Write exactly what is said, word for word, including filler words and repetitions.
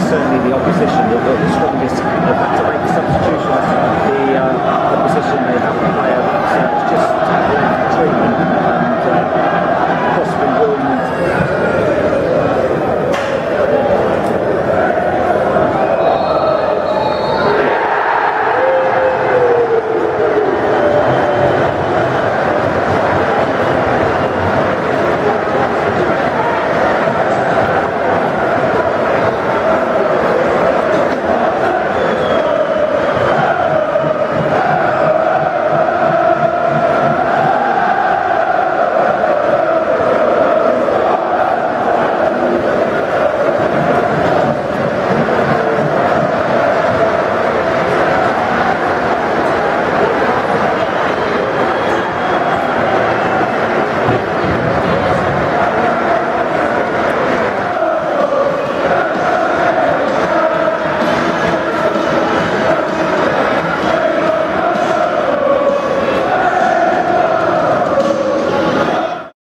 certainly the opposition, the, the strongest. They've had to make substitutions. The uh, opposition, they have a player that's uh, just